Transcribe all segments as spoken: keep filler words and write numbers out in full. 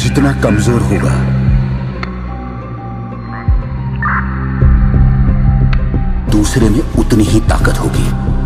जितना कमजोर होगा, दूसरे में उतनी ही ताकत होगी।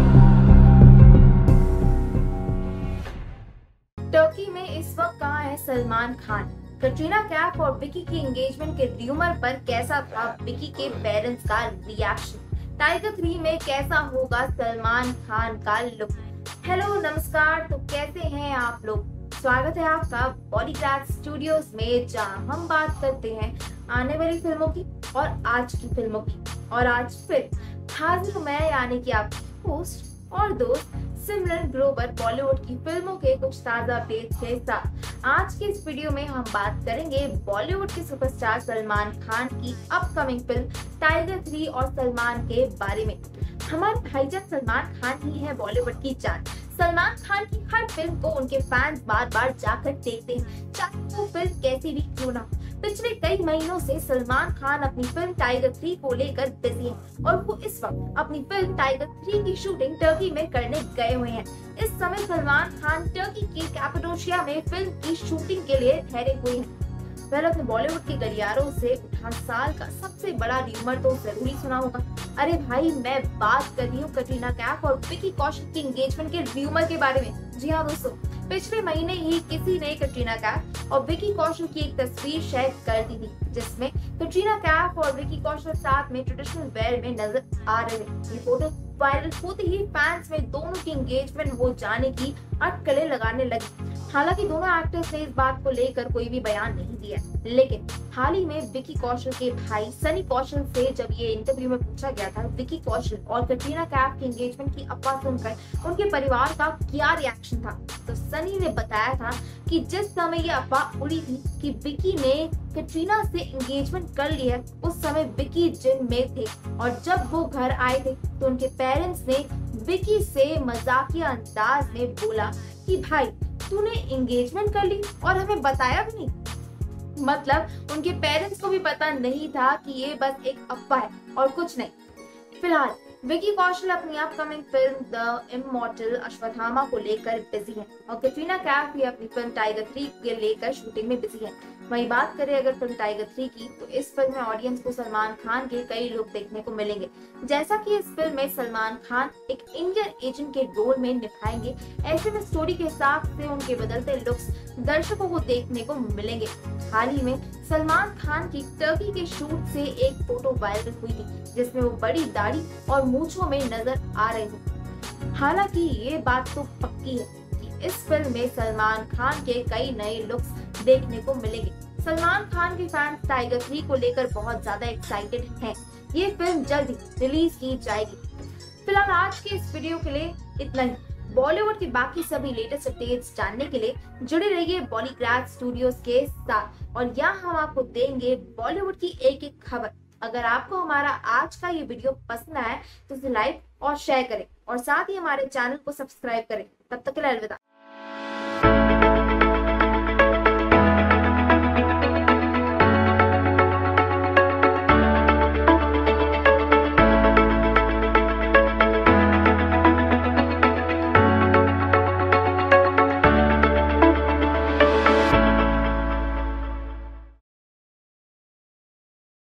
टर्की में इस वक्त कहाँ है सलमान खान? कटरीना कैफ और विकी की एंगेजमेंट के र्यूमर पर कैसा था विकी के पेरेंट्स का रिएक्शन? टाइगर थ्री में कैसा होगा सलमान खान का लुक? हेलो नमस्कार, तो कैसे हैं आप लोग? स्वागत है आपका बॉलीग्राफ स्टूडियोज में, जहां हम बात करते हैं आने वाली फिल्मों की और आज की फिल्मों की। और आज फिर हाजिर हूं मैं, यानी कि आपकी होस्ट और दोस्त सिमरन ग्रोवर, बॉलीवुड की फिल्मों के कुछ ताजा अपडेट्स के साथ। आज के इस वीडियो में हम बात करेंगे बॉलीवुड के सुपरस्टार सलमान खान की अपकमिंग फिल्म टाइगर थ्री और सलमान के बारे में। हमारे भाईजान सलमान खान ही है बॉलीवुड की जान। सलमान खान की हर फिल्म को उनके फैंस बार बार जाकर देखते हैं, चाहे वो फिल्म कैसी भी क्यों ना। पिछले कई महीनों से सलमान खान अपनी फिल्म टाइगर थ्री को लेकर बिजी हैं और वो इस वक्त अपनी फिल्म टाइगर थ्री की शूटिंग टर्की में करने गए हुए हैं। इस समय सलमान खान टर्की के कैपाडोशिया में फिल्म की शूटिंग के लिए ठहरे हुए हैं। पहले अपने बॉलीवुड के गलियारों से उठा साल का सबसे बड़ा र्यूमर तो जरूरी सुना होगा। अरे भाई, मैं बात कर रही हूँ कटरीना कैफ और विकी कौशल की एंगेजमेंट के र्यूमर के बारे में। जी हाँ दोस्तों, पिछले महीने ही किसी ने कटरीना कैफ और विकी कौशल की एक तस्वीर शेयर कर दी थी, जिसमें कटरीना कैफ और विकी कौशल साथ में ट्रेडिशनल वेयर में नजर आ रहे थे। ये फोटो वायरल होते ही फैंस में दोनों की एंगेजमेंट हो जाने की अटकलें लगाने लगी। हालांकि दोनों एक्टर्स ने इस बात को लेकर कोई भी बयान नहीं दिया, लेकिन हाल ही में विकी कौशल के भाई सनी कौशल से जब ये इंटरव्यू में पूछा गया था विकी कौशल और कटरीना कैफ की एंगेजमेंट की अफवाह सुनकर उनके परिवार का क्या रिएक्शन था, तो सनी ने बताया था कि जिस समय ये अफवाह उड़ी थी कि विकी ने कटरीना से एंगेजमेंट कर ली है, उस समय विकी जिम में थे और जब वो घर आए थे तो उनके पेरेंट्स ने विकी से मजाकिया अंदाज में बोला कि भाई तूने एंगेजमेंट कर ली और हमें बताया भी नहीं। मतलब उनके पेरेंट्स को भी पता नहीं था कि ये बस एक अफवाह है और कुछ नहीं। फिलहाल विकी कौशल अपनी upcoming film the Immortal Ashwatthama को लेकर बिजी है और कटरीना कैफ भी अपनी फिल्म टाइगर थ्री के लेकर शूटिंग में बिजी है। वहीं बात करें अगर फिल्म टाइगर थ्री की, तो इस फिल्म में ऑडियंस को सलमान खान के कई लोग देखने को मिलेंगे। जैसा कि इस फिल्म में सलमान खान एक इंडियन एजेंट के रोल में निभाएंगे, ऐसे में स्टोरी के हिसाब से उनके बदलते लुक्स दर्शकों को देखने को मिलेंगे। हाल ही में सलमान खान की टर्की के शूट से एक फोटो वायरल हुई थी, जिसमें वो बड़ी दाढ़ी और मूंछों में नजर आ रहे थे। हालांकि ये बात तो पक्की है कि इस फिल्म में सलमान खान के कई नए लुक्स देखने को मिलेंगे। सलमान खान के फैंस टाइगर थ्री को लेकर बहुत ज्यादा एक्साइटेड हैं। ये फिल्म जल्द ही रिलीज की जाएगी। फिलहाल आज के इस वीडियो के लिए इतना ही। बॉलीवुड की बाकी सभी लेटेस्ट अपडेट्स जानने के लिए जुड़े रहिए बॉलीग्राफ स्टूडियोज के साथ और यहाँ हम आपको देंगे बॉलीवुड की एक एक खबर। अगर आपको हमारा आज का ये वीडियो पसंद आया तो इसे लाइक और शेयर करें और साथ ही हमारे चैनल को सब्सक्राइब करें। तब तक के लिए अलविदा।